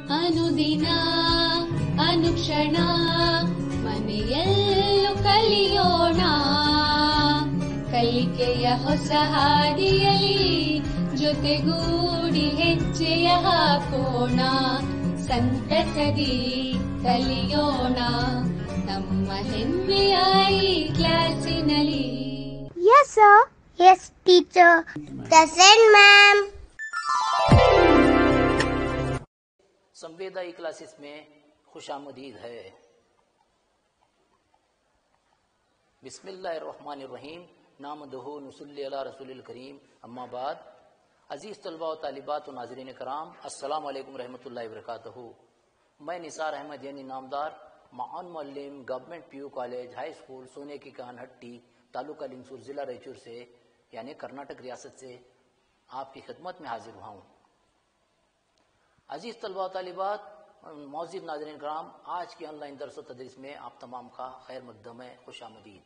ಅನುದಿನ ಅನುಕ್ಷಣ ಮನೆಯಲ್ಲೂ ಕಲಿಯೋಣ, ಕಲಿಕೆಯ ಹೊಸ ಹಾದಿಯಲ್ಲಿ ಜೊತೆಗೂಡಿ ಹೆಜ್ಜೆಯ ಹಾಕೋಣ, ಸಂತಸದಿ ಕಲಿಯೋಣ ನಮ್ಮ ಹೆಮ್ಮೆಯ ಈ ಕ್ಲಾಸಿನಲ್ಲಿ. Yes, sir. Yes, teacher. Present, ma'am. Samveda e classes में खुशामदीद है। बिस्मिल्लाहिर्रहमानिर्रहीम, नामदहु नुसल्ली अला रसूलिल करीम, अम्मा बाद। अजीज़ तलबा व तालिबात व नाज़रीन कराम, अस्सलामु अलैकुम रहमतुल्लाहि व बरकातहू। मैं निसार अहमद यानी नामदार माउन मुअल्लिम government PU college high school सोने की कानहट्टी तालुका लिंगसूर ज़िला रायचूर से यानी कर्नाटक रियासत से आपकी खिदमत में हाजिर हुआ हूँ। अजीज़ तलबा व तालिबात, मौजूद नाज़रीन कराम, आज की ऑनलाइन दर्स व तदरीस में आप तमाम का खैर मक़दम है, खुशामदीद।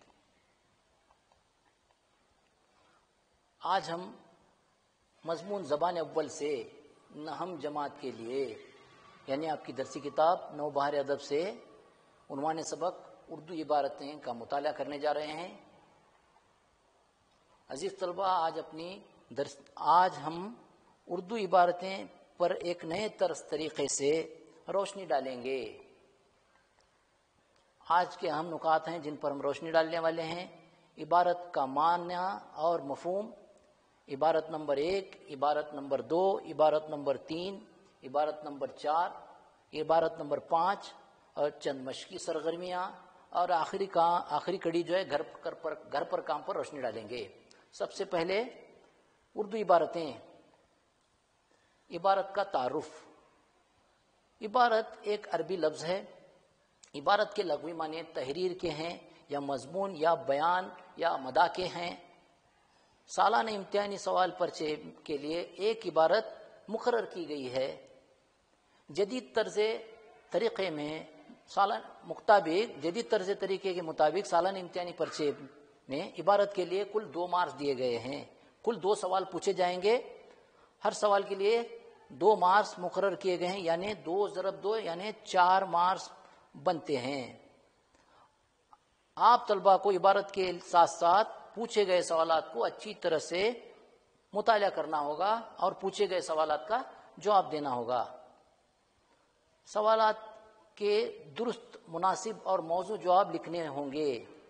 आज हम मज़मून ज़बान अव्वल से नहम जमात के लिए यानी आपकी दरसी किताब नौबहार अदब से उन्वान सबक उर्दू इबारतें का मुताला करने जा रहे हैं। अजीज़ तलबा, आज हम उर्दू इबारतें पर एक नए तरीक़े से रोशनी डालेंगे। आज के अहम नुकात हैं जिन पर हम रोशनी डालने वाले हैं। इबारत का माना और मफ़हूम, इबारत नंबर 1, इबारत नंबर 2, इबारत नंबर 3, इबारत नंबर 4, इबारत नंबर 5 और चंद मशकी सरगर्मियाँ और आखिरी कड़ी जो है घर पर काम पर रोशनी डालेंगे। सबसे पहले उर्दू इबारतें। इबारत का तारुफ। इबारत एक अरबी लफ्ज़ है। इबारत के लग़वी माने तहरीर के हैं या मज़मून या बयान या मदा के हैं। सालाना इम्तिहानी सवाल पर्चे के लिए एक इबारत मुकर्रर की गई है। जदीद तर्ज़ तरीक़े के मुताबिक सालाना इम्तिहानी पर्चे में इबारत के लिए कुल 2 मार्क्स दिए गए हैं। कुल 2 सवाल पूछे जाएंगे। हर सवाल के लिए 2 मार्क्स मुकर्रर किए गए हैं, यानी 2 ज़रब 2 यानी 4 मार्क्स बनते हैं। आप तलबा को इबारत के साथ साथ पूछे गए सवालात को अच्छी तरह से मुताला करना होगा और पूछे गए सवालात का जवाब देना होगा। सवालात के दुरुस्त, मुनासिब और मौजू जवाब लिखने होंगे।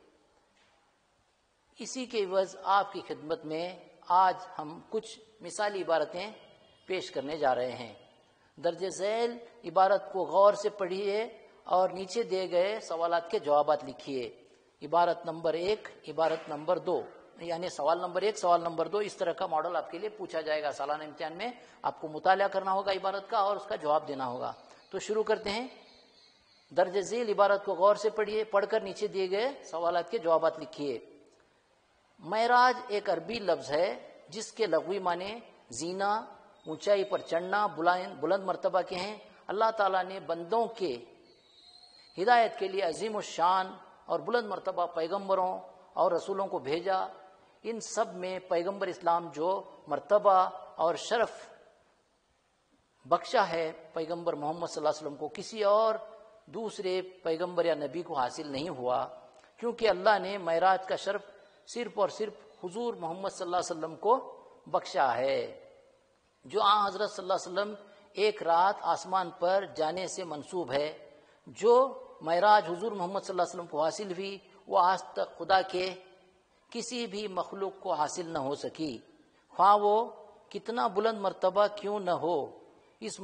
इसी के एवज़ आपकी खिदमत में आज हम कुछ मिसाली इबारतें पेश करने जा रहे हैं। दर्जे झैल इबारत को गौर से पढ़िए और नीचे दिए गए सवालात के जवाबात लिखिए। इबारत नंबर 1, इबारत नंबर 2 यानी सवाल नंबर 1, सवाल नंबर 2, इस तरह का मॉडल आपके लिए पूछा जाएगा। सालाना इम्तिहान में आपको मुताला करना होगा इबारत का और उसका जवाब देना होगा। तो शुरू करते हैं। दर्जे झैल इबारत को गौर से पढ़िए, पढ़कर नीचे दिए गए सवालात के जवाबात लिखिए। महराज एक अरबी लफ्ज़ है जिसके लग़वी माने जीना, ऊंचाई पर चढ़ना, बुलंद मर्तबा के हैं। अल्लाह ताला ने बंदों के हिदायत के लिए अजीम शान और बुलंद मर्तबा पैगम्बरों और रसूलों को भेजा। इन सब में पैगम्बर इस्लाम जो मर्तबा और शरफ बख्शा है पैगम्बर मोहम्मद सल्लल्लाहु अलैहि वसल्लम को, किसी और दूसरे पैगम्बर या नबी को हासिल नहीं हुआ, क्योंकि अल्लाह ने महराज का शरफ सिर्फ और सिर्फ हुजूर मोहम्मद सल्लल्लाहु अलैहि वसल्लम को बख्शा है। जो हज़रत सल्लल्लाहु अलैहि वसल्लम एक रात आसमान पर जाने से मंसूब है। जो महराज हुजूर मोहम्मद सल्लल्लाहु अलैहि वसल्लम को हासिल हुई वो आज तक खुदा के किसी भी मखलूक को हासिल न हो सकी, ख्वाह वो कितना बुलंद मर्तबा क्यों न हो। इस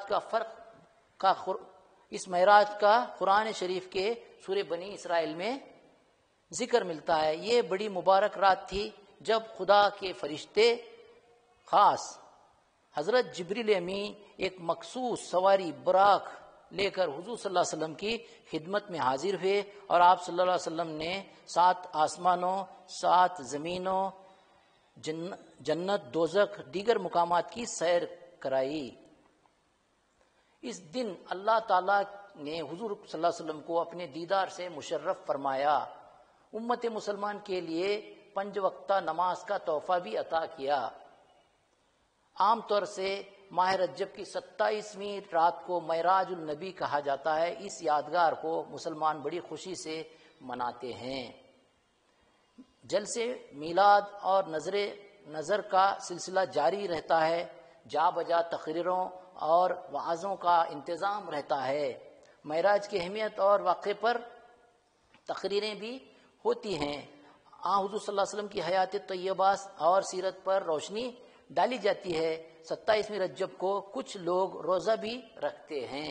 महराज का कुरान शरीफ के सूरह बनी इसराइल में जिक्र मिलता है। ये बड़ी मुबारक रात थी जब खुदा के फरिश्ते खास हज़रत जिब्रील अमी एक मखसूस सवारी बराक लेकर हुजूर सल्लल्लाहु अलैहि वसल्लम की खिदमत में हाजिर हुए और आप सल्लल्लाहु अलैहि वसल्लम ने 7 आसमानों, 7 ज़मीनों, जन्नत, दोज़ख, दीगर मुकामात की सैर कराई। इस दिन अल्लाह ताला ने हुजूर सल्लल्लाहु अलैहि वसल्लम को अपने दीदार से मुशर्रफ फरमाया। उम्मत मुसलमान के लिए 5 वक्ता नमाज का तोहफा भी अता किया। आम तौर से ماہ رجب کی 27ویں رات کو معراج النبی کہا جاتا ہے۔ اس یادگار کو مسلمان بڑی خوشی سے مناتے ہیں۔ جلسے میلاد اور نظر کا سلسلہ جاری رہتا ہے۔ جا بجا تقریروں اور وعظوں کا انتظام رہتا ہے۔ معراج کی اہمیت اور واقعے پر تقریریں بھی ہوتی ہیں۔ حضور صلی اللہ علیہ وسلم کی حیات طیبہ اور سیرت پر روشنی ڈالی جاتی ہے۔ 27ویں رجب کو کچھ لوگ روزہ بھی رکھتے ہیں۔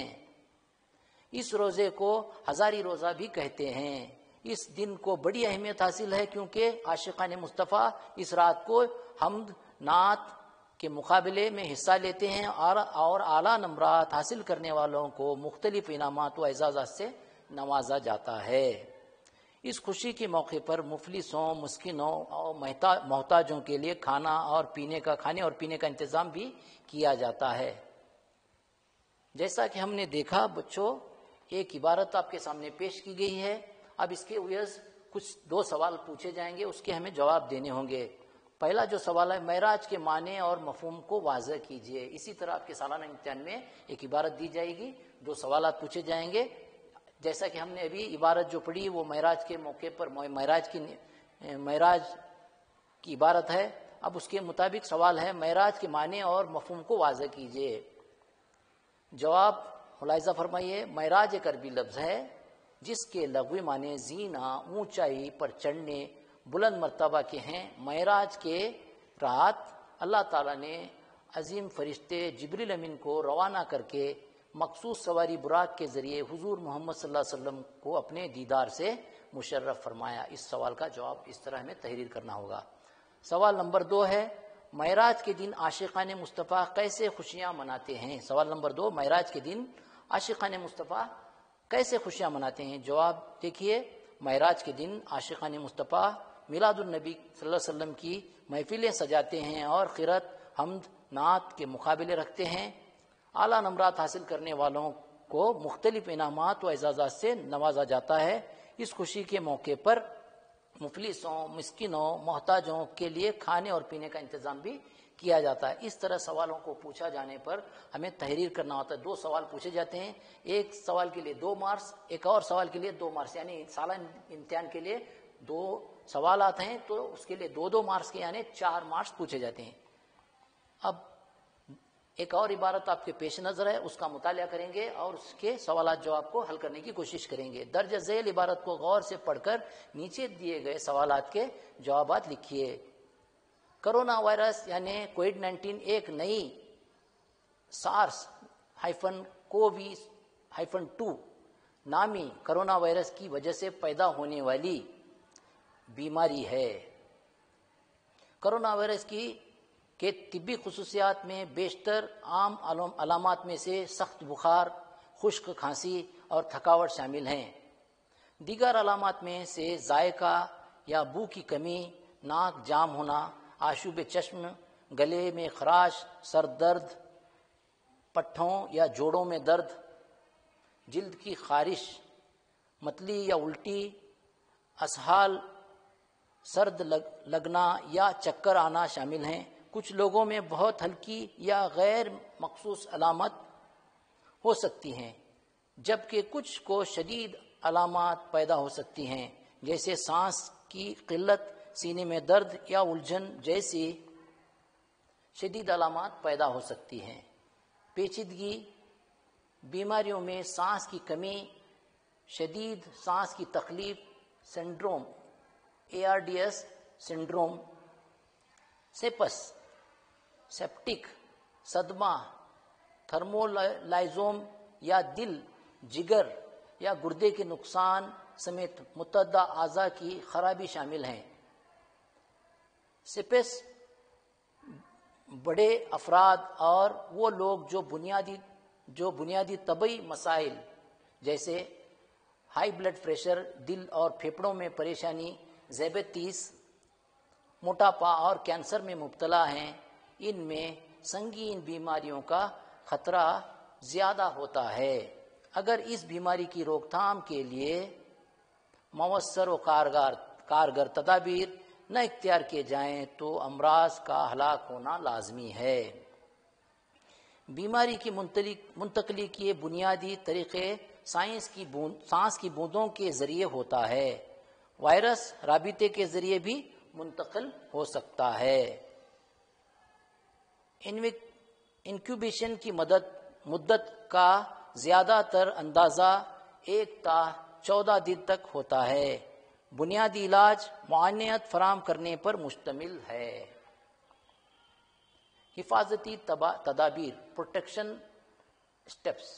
اس روزے کو ہزاری روزہ بھی کہتے ہیں۔ اس دن کو بڑی اہمیت حاصل ہے کیونکہ عاشقان مصطفیٰ اس رات کو حمد نعت کے مقابلے میں حصہ لیتے ہیں اور اعلیٰ نمرات حاصل کرنے والوں کو مختلف انعامات و اعزازات سے نوازا جاتا ہے۔ اس خوشی کے موقع پر مفلسوں، مسکینوں اور محتاجوں کے لیے کھانے اور پینے کا انتظام بھی کیا جاتا ہے۔ جیسا کہ ہم نے دیکھا بچوں، ایک عبارت آپ کے سامنے پیش کی گئی ہے۔ اب اس کے عوض کچھ 2 سوال پوچھے جائیں گے، اس کے ہمیں جواب دینے ہوں گے۔ پہلا جو سوال ہے، معراج کے معنی اور مفہوم کو واضح کیجیے۔ اسی طرح آپ کے سالانہ امتحان میں ایک عبارت دی جائے گی، 2 سوالات پوچھے جائیں گے۔ جیسا کہ ہم نے ابھی عبارت جو پڑھی وہ معراج کے موقع پر معراج کی عبارت ہے۔ اب اس کے مطابق سوال ہے، معراج کے معنی اور مفہوم کو واضح کیجیے۔ جواب ملاحظہ فرمائیے۔ معراج ایک عربی لفظ ہے جس کے لغوی معنی زینا، اونچائی پر چڑھنے، بلند مرتبہ کے ہیں۔ معراج کے رات اللہ تعالیٰ نے عظیم فرشتے جبریل امین کو روانہ کر کے مخصوص سواری براق کے ذریعے حضور محمد صلی اللہ علیہ وسلم کو اپنے دیدار سے مشرف فرمایا۔ اس سوال کا جواب اس طرح ہمیں تحریر کرنا ہوگا۔ سوال نمبر 2 ہے، معراج کے دن عاشقان مصطفیٰ کیسے خوشیاں مناتے ہیں؟ سوال نمبر 2، معراج کے دن عاشقان مصطفیٰ کیسے خوشیاں مناتے ہیں؟ جواب دیکھیے، معراج کے دن عاشقان مصطفیٰ میلاد النبی صلی اللہ علیہ وسلم کی محفلیں سجاتے ہیں اور قرأت، حمد، نعت کے مقابلے رکھتے ہیں۔ اعلیٰ نمرات حاصل کرنے والوں کو مختلف انعامات و اعزازات سے نوازا جاتا ہے۔ اس خوشی کے موقع پر مفلسوں، مسکینوں، محتاجوں کے لیے کھانے اور پینے کا انتظام بھی کیا جاتا ہے۔ اس طرح سوالوں کو پوچھا جانے پر ہمیں تحریر کرنا ہوتا ہے۔ 2 سوال پوچھے جاتے ہیں، ایک سوال کے لیے 2 مارکس، ایک اور سوال کے لیے 2 مارکس، یعنی سالانہ امتحان کے لیے 2 سوالات ہیں تو اس کے لیے 2 مارکس کے یعنی 4 مارکس پوچھے جاتے ہیں۔ اب ایک اور عبارت آپ کے پیش نظر ہے، اس کا مطالعہ کریں گے اور اس کے سوالات جواب کو حل کرنے کی کوشش کریں گے۔ درج ذیل عبارت کو غور سے پڑھ کر نیچے دیے گئے سوالات کے جوابات لکھیے۔ کرونا وائرس یعنی کووڈ-19 ایک نئی SARS-CoV-2 نامی کرونا وائرس کی وجہ سے پیدا ہونے والی بیماری ہے۔ کرونا وائرس کے طبی خصوصیات میں بیشتر عام علامات میں سے سخت بخار، خشک کھانسی اور تھکاوٹ شامل ہیں۔ دیگر علامات میں سے ذائقہ یا بو کی کمی، ناک جام ہونا، آشوب چشم، گلے میں خراش، سر درد، پٹھوں یا جوڑوں میں درد، جلد کی خارش، متلی یا الٹی، اسہال، سرد لگنا یا چکر آنا شامل ہیں۔ کچھ لوگوں میں بہت ہلکی یا غیر مخصوص علامت ہو سکتی ہیں، جبکہ کچھ کو شدید علامات پیدا ہو سکتی ہیں، جیسے سانس کی قلت، سینے میں درد یا الجھن جیسی شدید علامات پیدا ہو سکتی ہیں۔ پیچیدگی بیماریوں میں سانس کی کمی، شدید سانس کی تکلیف سنڈروم ARDS سنڈروم، سیپٹک صدمہ، تھرمولائزوم یا دل، جگر یا گردے کے نقصان سمیت متعدد اعضاء کی خرابی شامل ہیں۔ سپس بڑے افراد اور وہ لوگ جو بنیادی طبی مسائل جیسے ہائی بلڈ پریشر، دل اور پھیپھڑوں میں پریشانی، ذیابیطس، موٹاپا اور کینسر میں مبتلا ہیں، ان میں سنگین بیماریوں کا خطرہ زیادہ ہوتا ہے۔ اگر اس بیماری کی روک تھام کے لیے مؤثر و کارگر تدابیر نہ اختیار کیے جائیں تو امراض کا ہلاک ہونا لازمی ہے۔ بیماری کی منتقلی کے بنیادی طریقے سانس کی بوندوں کے ذریعے ہوتا ہے۔ وائرس رابطے کے ذریعے بھی منتقل ہو سکتا ہے۔ انکیوبیشن کی مدت کا زیادہ تر اندازہ 1 تا 14 دن تک ہوتا ہے۔ بنیادی علاج معاونت فراہم کرنے پر مشتمل ہے۔ حفاظتی تدابیر پروٹیکشن اسٹیپس: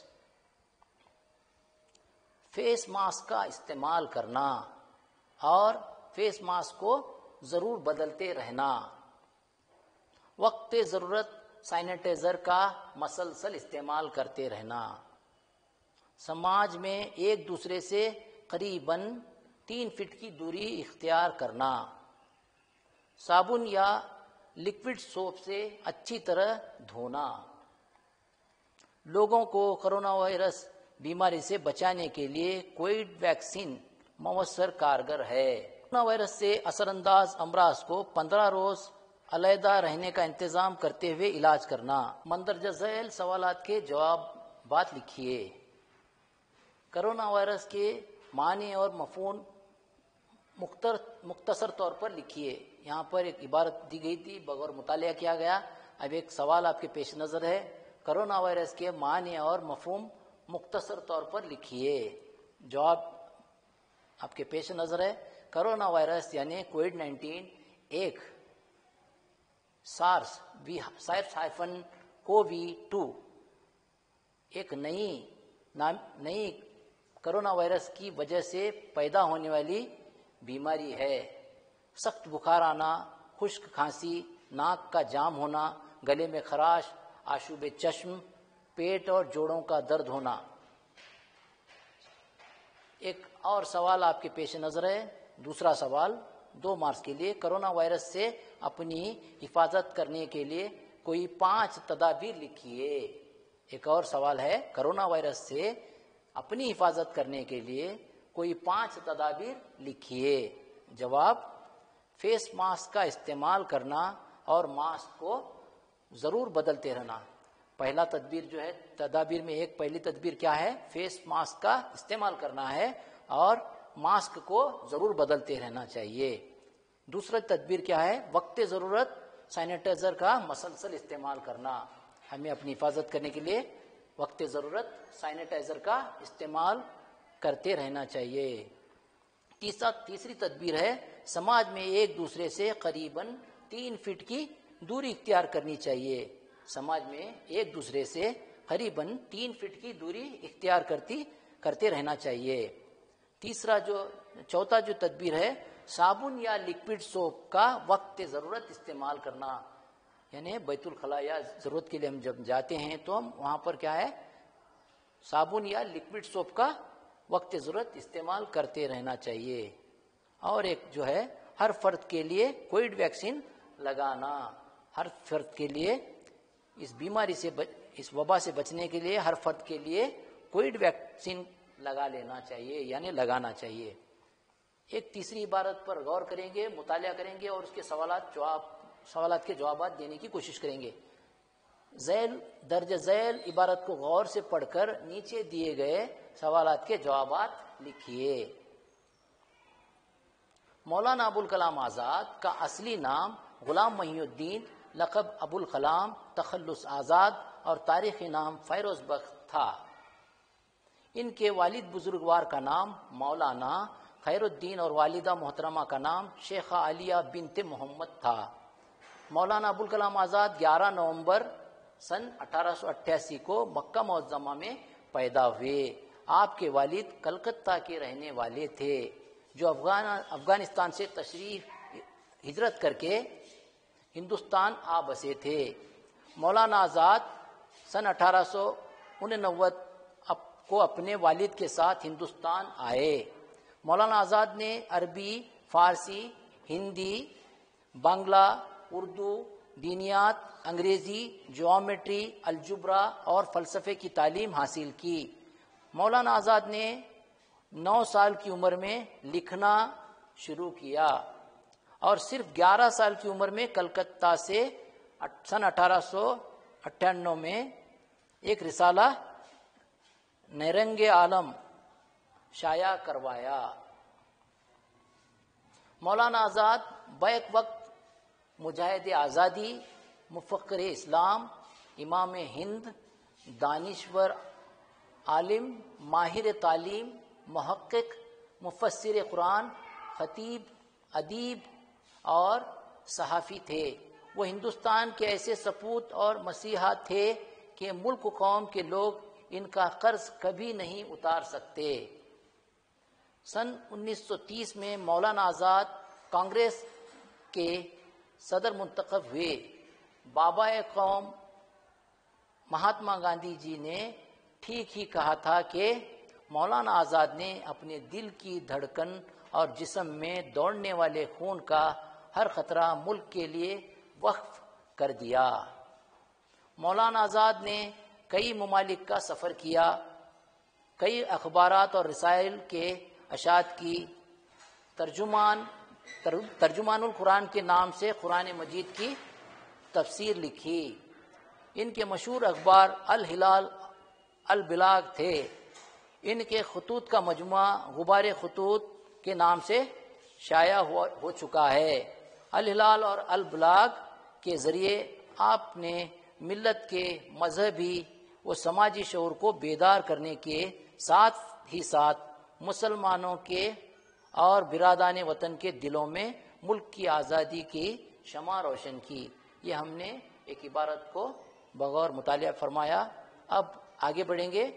فیس ماسک کا استعمال کرنا اور فیس ماسک کو ضرور بدلتے رہنا، وقت ضرورت سینیٹائزر کا مسلسل استعمال کرتے رہنا، سماج میں ایک دوسرے سے قریباً 3 فٹ کی دوری اختیار کرنا، صابن یا لکوڈ سوپ سے اچھی طرح دھونا۔ لوگوں کو کرونا وائرس بیماری سے بچانے کے لیے کووڈ ویکسین مؤثر کارگر ہے۔ کرونا وائرس سے اثر انداز امراض کو 15 روز علیحدہ رہنے کا انتظام کرتے ہوئے علاج کرنا۔ مندرجہ ذیل سوالات کے جوابات لکھیے۔ کرونا وائرس کے معنی اور مفہوم مختصر طور پر لکھیے۔ یہاں پر ایک عبارت دی گئی تھی، بغور مطالعہ کیا گیا۔ اب ایک سوال آپ کے پیش نظر ہے، کرونا وائرس کے معنی اور مفہوم مختصر طور پر لکھیے۔ جواب آپ کے پیش نظر ہے، کرونا وائرس یعنی کووڈ-19 ایک SARS-CoV-2 ایک نئی کرونا وائرس کی وجہ سے پیدا ہونے والی بیماری ہے۔ سخت بخار آنا، خشک کھانسی، ناک کا جام ہونا، گلے میں خراش، آشوب چشم، پیٹ اور جوڑوں کا درد ہونا۔ ایک اور سوال آپ کے پیش نظر ہے، دوسرا سوال 2 مارکس کے لیے، کرونا وائرس سے اپنی حفاظت کرنے کے لیے کوئی 5 تدابیر لکھیے۔ ایک اور سوال ہے، کرونا وائرس سے اپنی حفاظت کرنے کے لیے کوئی 5 تدابیر لکھیے۔ جواب: فیس ماسک کا استعمال کرنا اور ماسک کو ضرور بدلتے رہنا۔ پہلا تدابیر میں پہلی تدبیر کیا ہے؟ فیس ماسک کا استعمال کرنا ہے اور ماسک کو ضرور بدلتے رہنا چاہیے۔ دوسرا تدبیر کیا ہے؟ وقت ضرورت سینیٹائزر کا مسلسل استعمال کرنا۔ ہمیں اپنی حفاظت کرنے کے لیے وقت ضرورت سینیٹائزر کا استعمال کرتے رہنا چاہیے۔ تیسری تدبیر ہے، سماج میں ایک دوسرے سے قریباً 3 فٹ کی دوری اختیار کرنی چاہیے۔ سماج میں ایک دوسرے سے قریباً 3 فٹ کی دوری اختیار کرتے رہنا چاہیے۔ چوتھا تدبیر ہے، صابن یا لکوڈ سوپ کا وقت ضرورت استعمال کرنا۔ یعنی بیت الخلاء یا ضرورت کے لیے ہم جب جاتے ہیں تو ہم وہاں پر کیا ہے، صابن یا لکوڈ سوپ کا وقت ضرورت استعمال کرتے رہنا چاہیے۔ اور ایک ہر فرد کے لیے کووڈ ویکسین لگانا۔ ہر فرد کے لیے اس بیماری سے اس وبا سے بچنے کے لیے ہر فرد کے لیے کووڈ ویکسین لگا لینا چاہیے، یعنی لگانا چاہیے۔ ایک تیسری عبارت پر غور کریں گے، مطالعہ کریں گے اور اس کے سوالات کے جوابات دینے کی کوشش کریں گے۔ درج ذیل عبارت کو غور سے پڑھ کر نیچے دیے گئے سوالات کے جوابات لکھیے۔ مولانا ابوالکلام آزاد کا اصلی نام غلام محی الدین، لقب ابوالکلام، تخلص آزاد اور تاریخی نام فیروز بخت تھا۔ ان کے والد بزرگوار کا نام مولانا خیر الدین اور والدہ محترمہ کا نام شیخہ عالیہ بنت محمد تھا۔ مولانا ابوالکلام آزاد 11 نومبر سن 1888 کو مکہ معظمہ میں پیدا ہوئے۔ آپ کے والد کلکتہ کے رہنے والے تھے جو افغانستان سے ہجرت کر کے ہندوستان آ بسے تھے۔ مولانا آزاد سن 1889 کو اپنے والد کے ساتھ ہندوستان آئے۔ مولانا آزاد نے عربی، فارسی، ہندی، بنگلہ، اردو، دینیات، انگریزی، جیومیٹری، الجبرا اور فلسفے کی تعلیم حاصل کی۔ مولانا آزاد نے 9 سال کی عمر میں لکھنا شروع کیا اور صرف 11 سال کی عمر میں کلکتہ سے سن 1898 میں ایک رسالہ نیرنگ عالم شائع کروایا۔ مولانا آزاد بیک وقت مجاہد آزادی، مفکر اسلام، امام ہند، دانشور، عالم، ماہر تعلیم، محقق، مفسر قرآن، خطیب، ادیب اور صحافی تھے۔ وہ ہندوستان کے ایسے سپوت اور مسیحا تھے کہ ملک و قوم کے لوگ ان کا قرض کبھی نہیں اتار سکتے۔ سن 1930 میں مولانا آزاد کانگریس کے صدر منتخب ہوئے۔ بابا قوم مہاتما گاندھی جی نے ٹھیک ہی کہا تھا کہ مولانا آزاد نے اپنے دل کی دھڑکن اور جسم میں دوڑنے والے خون کا ہر خطرہ ملک کے لیے وقف کر دیا۔ مولانا آزاد نے کئی ممالک کا سفر کیا، کئی اخبارات اور رسائل کے اشاعت کی، ترجمان القرآن کے نام سے قرآن مجید کی تفسیر لکھی۔ ان کے مشہور اخبار الہلال، البلاغ تھے۔ ان کے خطوط کا مجموعہ غبار خطوط کے نام سے شائع ہو چکا ہے۔ الہلال اور البلاغ کے ذریعے آپ نے ملت کے مذہبی و سماجی شعور کو بیدار کرنے کے ساتھ ہی ساتھ مسلمانوں کے اور برادران وطن کے دلوں میں ملک کی آزادی کی شمع روشن کی۔ یہ ہم نے ایک عبارت کو بغور مطالعہ فرمایا۔ اب آگے بڑھیں گے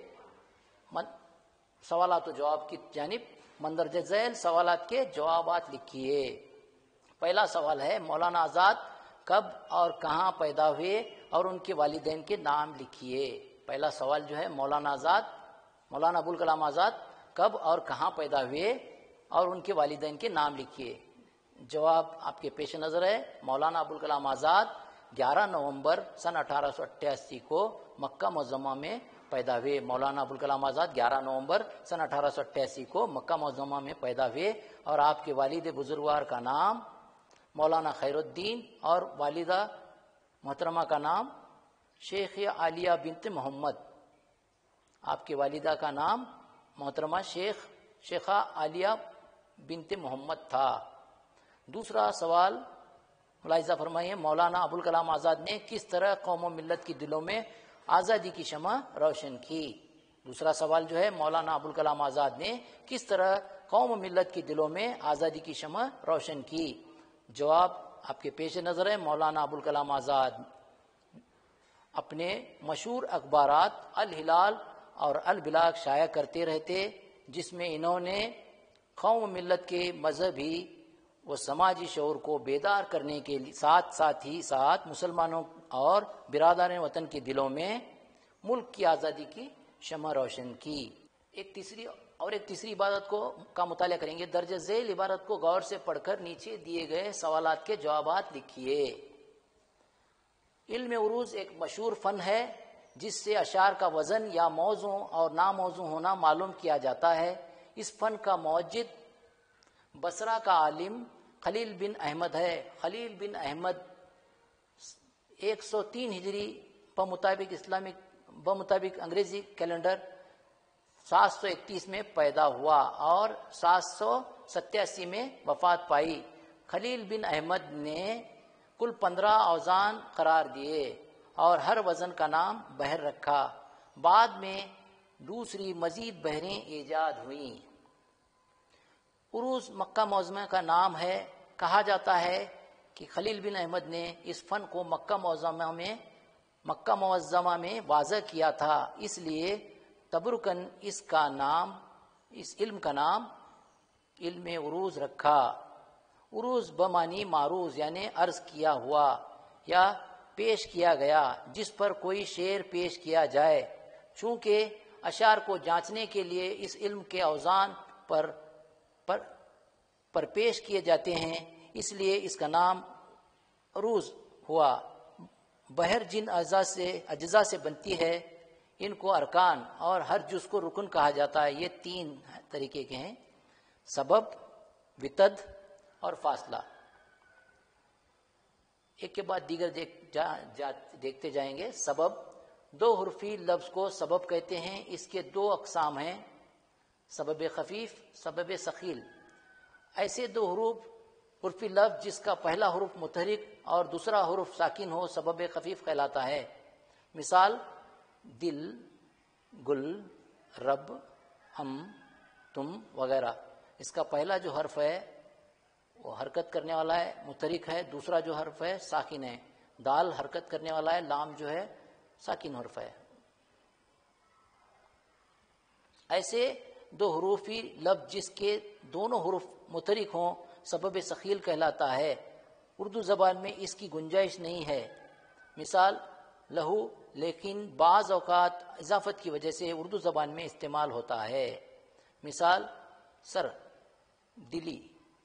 سوالات و جواب کی جانب۔ مندرجہ ذیل سوالات کے جوابات لکھیے۔ پہلا سوال ہے، مولانا آزاد کب اور کہاں پیدا ہوئے اور ان کے والدین کے نام لکھیے۔ پہلا سوال جو ہے، مولانا ابوالکلام آزاد کب اور کہاں پیدا ہوئے اور ان کے والدین کے نام لکھیے۔ جواب آپ کے پیش نظر ہے۔ مولانا ابوالکلام آزاد 11 نومبر سن 1888 کو مکہ معظمہ میں پیدا ہوئے۔ مولانا ابوالکلام آزاد 11 نومبر سن 1888 کو مکہ معظمہ میں پیدا ہوئے اور آپ کے والد بزرگوار کا نام مولانا خیر الدین اور والدہ محترمہ کا نام شیخ عالیہ بنت محمد۔ آپ کے والدہ کا نام محترمہ شیخہ عالیہ بنت محمد تھا۔ دوسرا سوال ملاحظہ فرمائیے، مولانا ابوالکلام آزاد نے کس طرح قوم و ملت کے دلوں میں آزادی کی شمع روشن کی۔ دوسرا سوال جو ہے، مولانا ابوالکلام آزاد نے کس طرح قوم و ملت کے دلوں میں آزادی کی شمع روشن کی۔ جواب آپ کے پیش نظر ہے۔ مولانا ابوالکلام آزاد اپنے مشہور اخبارات الہلال اور البلاغ شائع کرتے رہتے، جس میں انہوں نے قوم و ملت کے مذہبی و سماجی شعور کو بیدار کرنے کے ساتھ ہی مسلمانوں اور برادران وطن کے دلوں میں ملک کی آزادی کی شمع روشن کی۔ ایک تیسری عبارت کا مطالعہ کریں گے۔ درج ذیل عبارت کو غور سے پڑھ کر نیچے دیے گئے سوالات کے جوابات لکھیے۔ علم عروض ایک مشہور فن ہے جس سے اشعار کا وزن یا موزوں اور ناموزوں ہونا معلوم کیا جاتا ہے۔ اس فن کا موجد بصرہ کا عالم خلیل بن احمد ہے۔ خلیل بن احمد 103 ہجری بمطابق انگریزی کیلنڈر 731 میں پیدا ہوا اور 787 میں وفات پائی۔ خلیل بن احمد نے کل 15 اوزان قرار دیے اور ہر وزن کا نام بحر رکھا۔ بعد میں دوسری مزید بحریں ایجاد ہوئیں۔ عروض مکہ معظمہ کا نام ہے۔ کہا جاتا ہے کہ خلیل بن احمد نے اس فن کو مکہ معظمہ میں واضح کیا تھا، اس لیے تبرکن اس علم کا نام علم عروض رکھا۔ عروض بمعنی معروض یعنی عرض کیا ہوا یا پیش کیا گیا، جس پر کوئی شعر پیش کیا جائے۔ چونکہ اشعار کو جانچنے کے لیے اس علم کے اوزان پر پیش کیے جاتے ہیں، اس لیے اس کا نام عروض ہوا۔ بحر جن اجزاء سے بنتی ہے ان کو ارکان اور ہر جز کو رکن کہا جاتا ہے۔ یہ 3 طریقے کے ہیں: سبب، وتد اور فاصلہ۔ ایک کے بعد دیگر دیکھتے جائیں گے۔ سبب، دو حرفی لفظ کو سبب کہتے ہیں. اس کے دو اقسام ہیں، سبب خفیف، سبب ثقیل. ایسے دو حرفی لفظ جس کا پہلا حرف متحرک اور دوسرا حرف ساکن ہو سبب خفیف کہلاتا ہے. مثال دل، گل، رب، ہم، تم وغیرہ. اس کا پہلا جو حرف ہے وہ حرکت کرنے والا ہے، متحرک ہے. دوسرا جو حرف ہے ساکن ہے. دال حرکت کرنے والا ہے، لام جو ہے ساکن حرف ہے. ایسے دو حروفی لفظ جس کے دونوں حروف متحرک ہوں سبب ثقیل کہلاتا ہے. اردو زبان میں اس کی گنجائش نہیں ہے. مثال لہو، لیکن بعض اوقات اضافت کی وجہ سے اردو زبان میں استعمال ہوتا ہے. مثال سر، دلی،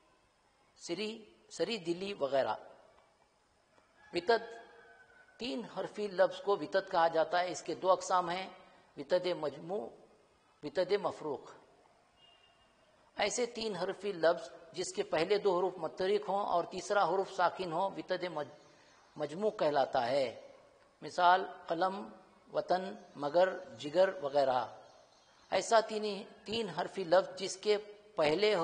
سری دلی وغیرہ. وتد، تین حرفی لفظ کو وتد کہا جاتا ہے. اس کے دو اقسام ہیں، وتد مجموع، وتد مفروق. ایسے تین حرفی لفظ جس کے پہلے دو حروف متحرک ہوں اور تیسرا حرف ساکن ہو وتد مجموع کہلاتا ہے. مثال قلم، وطن، مگر، جگر وغیرہ. ایسا تین حرفی لفظ جس کے پہلا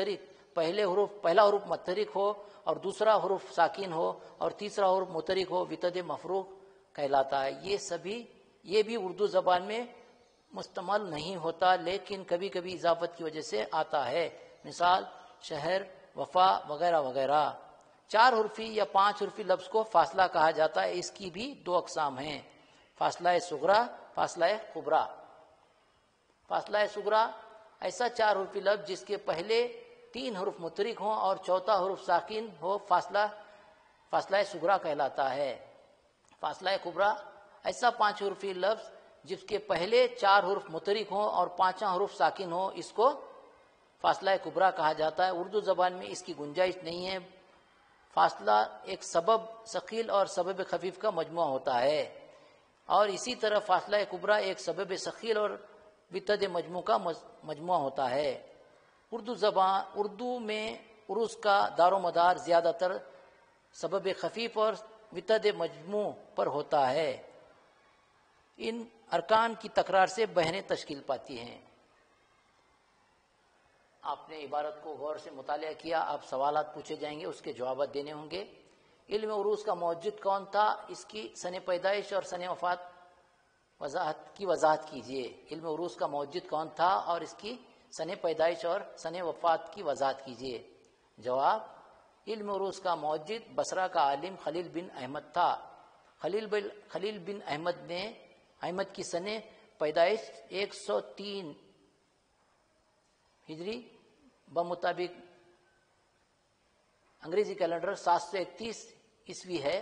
حرف متحرک ہو اور دوسرا حرف ساکن ہو اور تیسرا حرف متحرک ہو وتد مفروق کہلاتا ہے. یہ بھی اردو زبان میں مستعمل نہیں ہوتا، لیکن کبھی کبھی اضافت کی وجہ سے آتا ہے. مثال شہر، وفا وغیرہ وغیرہ. چار حرفی یا پانچ حرفی لفظ کو فاصلہ کہا جاتا ہے. اس کی بھی دو اقسام ہیں، فاصلہ صغریٰ، فاصلہ کبریٰ. فاصلہ صغریٰ ایسا چار حرفی لفظ جس کے پہلے تین حرف متحرک ہوں اور چوتھا حرف ساکن ہو فاصلہ صغریٰ کہلاتا ہے. فاصلہ کبریٰ ایسا پانچ حرفی لفظ جس کے پہلے چار حرف متحرک ہوں اور پانچواں حرف ساکن ہو، اس کو فاصلہ کبریٰ کہا جاتا ہے. اردو زبان میں اس کی گنجائش نہیں ہے. فاصلہ ایک سبب ثقیل اور سبب خفیف کا مجموعہ ہوتا ہے، اور اسی طرح فاصلہ کبریٰ ایک سبب ثقیل اور وتد مجموع کا مجموعہ ہوتا ہے. اردو میں عروض کا دار و مدار زیادہ تر سبب خفیف اور وتد مجموع پر ہوتا ہے. ان ارکان کی تکرار سے بحریں تشکیل پاتی ہیں. آپ نے عبارت کو غور سے مطالعہ کیا، آپ سوالات پوچھے جائیں گے، اس کے جوابات دینے ہوں گے. علم عروض کا موجد کون تھا؟ اس کی سن پیدائش اور سن وفات کی وضاحت کیجیے. علم عروض کا موجد کون تھا اور اس کی سن پیدائش اور سن وفات کی وضاحت کیجیے. جواب: علم عروض کا موجد بصرہ کا عالم خلیل بن احمد تھا. خلیل بن احمد کی سن پیدائش 103 ہجری بمطابق انگریزی کیلنڈر 731 عیسوی ہے.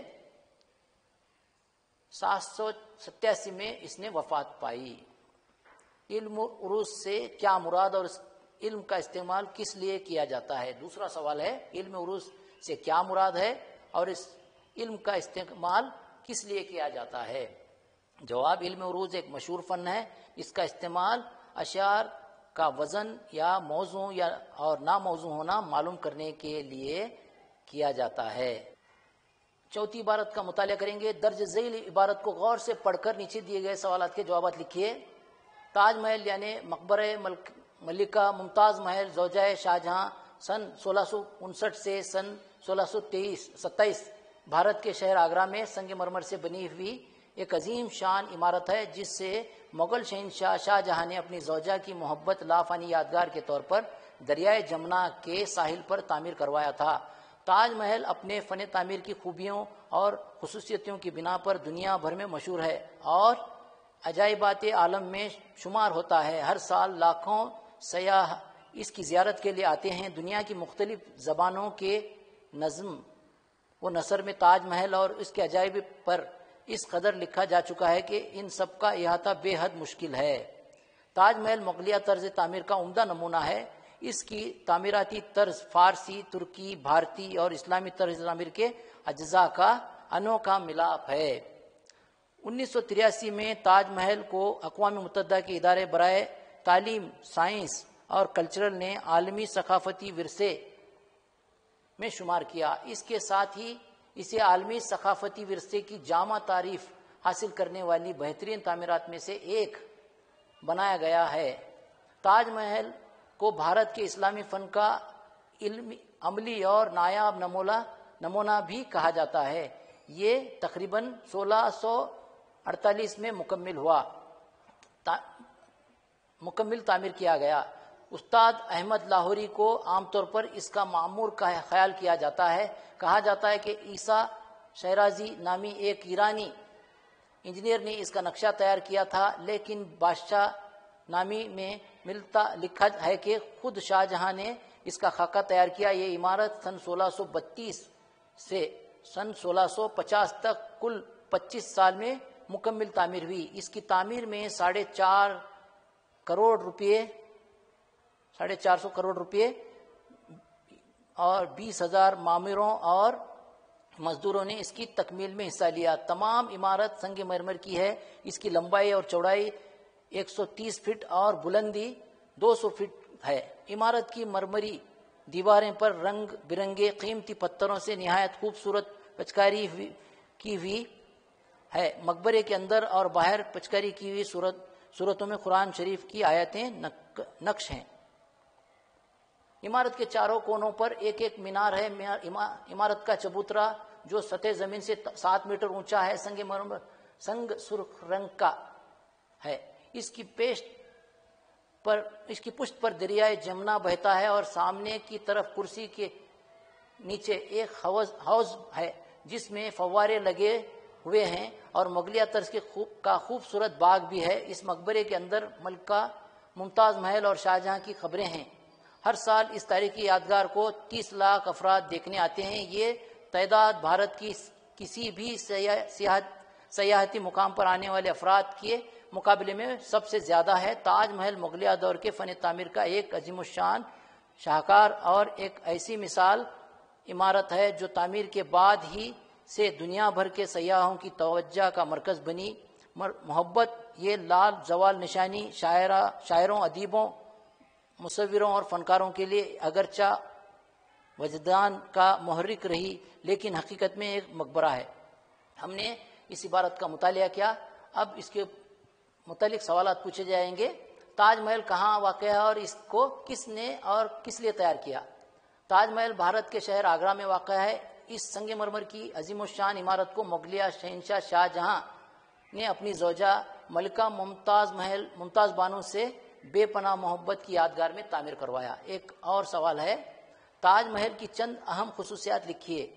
787 میں اس نے وفات پائی. علم عروض سے کیا مراد اور اس علم کا استعمال کس لیے کیا جاتا ہے؟ دوسرا سوال ہے، علم عروض سے کیا مراد ہے اور اس علم کا استعمال کس لیے کیا جاتا ہے؟ جواب: علم عروض ایک مشہور فن ہے. اس کا استعمال اشعار کا وزن یا موضوع اور ناموضوع ہونا معلوم کرنے کے لیے کیا جاتا ہے. چوتھی عبارت کا مطالعہ کریں گے. درج ذیل عبارت کو غور سے پڑھ کر نیچے دیے گئے سوالات کے جوابات لکھیے. تاج محل یعنی مقبرہ ملکہ ممتاز محل زوجہ شاہجہاں سن 1659 سے سن 1627 بھارت کے شہر آگرہ میں سنگ مرمر سے بنی ہوئی ایک عظیم شان عمارت ہے، جس سے مغل شہنشاہ شاہ جہاں نے اپنی زوجہ کی محبت لافانی یادگار کے طور پر دریائے جمنا کے ساحل پر تعمیر کروایا تھا. تاج محل اپنے فن تعمیر کی خوبیوں اور خصوصیتوں کی بنا پر دنیا بھر میں مشہور ہے اور عجائبات عالم میں شمار ہوتا ہے. ہر سال لاکھوں سیاح اس کی زیارت کے لیے آتے ہیں. دنیا کی مختلف زبانوں کے نظم و نثر میں تاج محل اور اس کے عجائب پر اس قدر لکھا جا چکا ہے کہ ان سب کا احاطہ بے حد مشکل ہے. تاج محل مغلیہ طرز تعمیر کا عمدہ نمونہ ہے. اس کی تعمیراتی طرز فارسی، ترکی، بھارتی اور اسلامی طرز تعمیر کے اجزاء کا انوکھا ملاپ ہے. 1983 میں تاج محل کو اقوام متحدہ کے ادارے برائے تعلیم، سائنس اور کلچرل نے عالمی ثقافتی ورثے میں شمار کیا. اس کے ساتھ ہی اسے عالمی ثقافتی ورثے کی جامع تعریف حاصل کرنے والی بہترین تعمیرات میں سے ایک بنایا گیا ہے۔ تاج محل کو بھارت کے اسلامی فن کا علمی، عملی اور نایاب نمونہ بھی کہا جاتا ہے۔ یہ تقریباً 1648 میں مکمل تعمیر کیا گیا۔ استاد احمد لاہوری کو عام طور پر اس کا معمور کا خیال کیا جاتا ہے۔ کہا جاتا ہے کہ عیسیٰ شیرازی نامی ایک ایرانی انجینئر نے اس کا نقشہ تیار کیا تھا، لیکن بادشاہ نامی میں لکھا ہے کہ خود شاہ جہاں نے اس کا خاکہ تیار کیا۔ یہ عمارت سن 1632 سے سن 1650 تک کل 25 سال میں مکمل تعمیر ہوئی۔ اس کی تعمیر میں 450 کروڑ روپے اور 20,000 معمروں اور مزدوروں نے اس کی تکمیل میں حصہ لیا۔ تمام عمارت سنگ مرمر کی ہے۔ اس کی لمبائی اور چوڑائی 130 فٹ اور بلندی 200 فٹ ہے۔ عمارت کی مرمری دیواریں پر رنگ برنگے قیمتی پتھروں سے نہایت خوبصورت پچکاری کی ہوئی ہے۔ مقبرے کے اندر اور باہر پچکاری کی ہوئی صورتوں میں قرآن شریف کی آیتیں نقش ہیں۔ عمارت کے چاروں کونوں پر ایک ایک مینار ہے۔ عمارت کا چبوترا جو سطح زمین سے 7 میٹر اونچا ہے سنگ سرخ رنگ کا ہے۔ اس کی پشت پر دریائے جمنا بہتا ہے اور سامنے کی طرف کرسی کے نیچے ایک حوض ہے جس میں فوارے لگے ہوئے ہیں اور مغلیہ طرز کا خوبصورت باغ بھی ہے۔ اس مقبرے کے اندر ملکہ ممتاز محل اور شاہجہاں کی قبریں ہیں۔ ہر سال اس تاریخی یادگار کو 30 لاکھ افراد دیکھنے آتے ہیں۔ یہ تعداد بھارت کی کسی بھی سیاحتی مقام پر آنے والے افراد کے مقابلے میں سب سے زیادہ ہے۔ تاج محل مغلیہ دور کے فن تعمیر کا ایک عظیم الشان شاہکار اور ایک ایسی مثال عمارت ہے جو تعمیر کے بعد ہی سے دنیا بھر کے سیاحوں کی توجہ کا مرکز بنی۔ محبت یہ لال زوال نشانی شاعروں، ادیبوں، مصوروں اور فنکاروں کے لیے اگرچہ وجدان کا محرک رہی، لیکن حقیقت میں ایک مقبرہ ہے۔ ہم نے اس عبارت کا مطالعہ کیا۔ اب اس کے متعلق سوالات پوچھے جائیں گے۔ تاج محل کہاں واقع ہے اور اس کو کس نے اور کس لیے تیار کیا؟ تاج محل بھارت کے شہر آگرہ میں واقع ہے۔ اس سنگ مرمر کی عظیم الشان عمارت کو مغلیہ شہنشاہ شاہ جہاں نے اپنی زوجہ ملکہ ممتاز بانو سے بے پناہ محبت کی یادگار میں تعمیر کروایا۔ ایک اور سوال ہے، تاج محل کی چند اہم خصوصیات لکھیے۔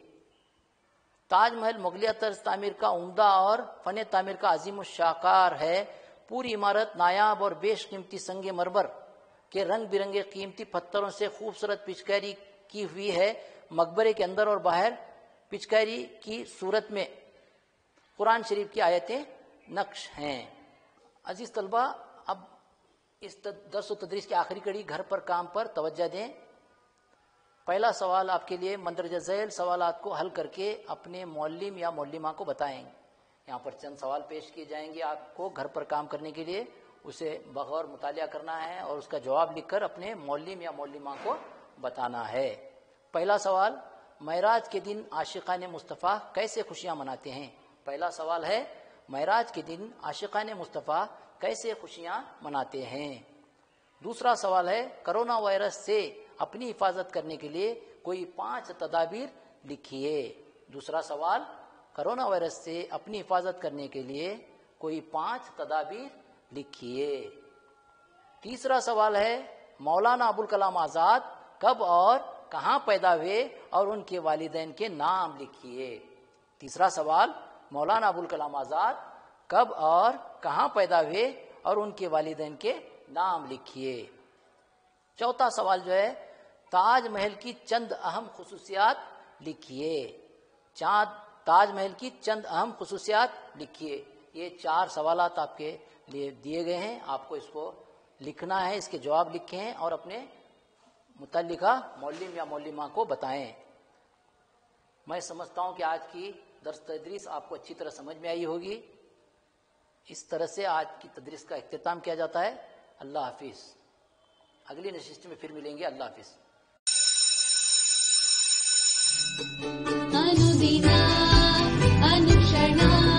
تاج محل مغلیہ طرز تعمیر کا عمدہ اور فن تعمیر کا عظیم الشاکار ہے۔ پوری عمارت نایاب اور بیش قیمتی سنگ مرمر کے رنگ برنگے قیمتی پتھروں سے خوبصورت پچکاری کی ہوئی ہے۔ مقبرے کے اندر اور باہر پچکاری کی صورت میں قرآن شریف کی آیتیں نقش ہیں۔ عزیز طلبہ، اب اس درس و تدریس کی آخری کڑی گھر پر کام پر توجہ دیں۔ پہلا سوال آپ کے لیے مندرجہ ذیل سوالات کو حل کر کے اپنے معلم یا معلمہ کو بتائیں۔ یہاں پر چند سوال پیش کیے جائیں گے آپ کو گھر پر کام کرنے کے لیے، اسے بغور مطالعہ کرنا ہے اور اس کا جواب لکھ کر اپنے معلم یا معلمہ کو بتانا ہے۔ پہلا سوال، معراج کے دن عاشقان مصطفیٰ کیسے خوشیاں مناتے ہیں؟ پہلا سوال ہے، معراج کے دن عاشقان مصطفیٰ کیسے خوشیاں مناتے ہیں؟ دوسرا سوال ہے، کرونا وائرس سے اپنی حفاظت کرنے کے لیے کوئی 5 تدابیر لکھیے۔ دوسرا سوال، کرونا وائرس سے اپنی حفاظت کرنے کے لیے کوئی 5 تدابیر لکھیے۔ تیسرا سوال ہے، مولانا ابوالکلام آزاد کب اور کہاں پیدا ہوئے اور ان کے والدین کے نام لکھیے۔ تیسرا سوال، مولانا ابوالکلام آزاد کب اور کہاں پیدا ہوئے اور ان کے والدین کے نام لکھیے۔ چوتھا سوال جو ہے، تاج محل کی چند اہم خصوصیات لکھیے۔ تاج محل کی چند اہم خصوصیات لکھیے۔ یہ 4 سوالات آپ کے لیے دیے گئے ہیں، آپ کو اس کو لکھنا ہے، اس کے جواب لکھیں اور اپنے متعلقہ معلم یا معلمہ کو بتائیں۔ میں سمجھتا ہوں کہ آج کی درس تدریس آپ کو اچھی طرح سمجھ میں آئی ہوگی۔ اس طرح سے آج کی تدریس کا اختتام کیا جاتا ہے۔ اللہ حافظ۔ اگلی نشست میں پھر ملیں گے۔ اللہ حافظ۔ अनुदिना अनुक्षणा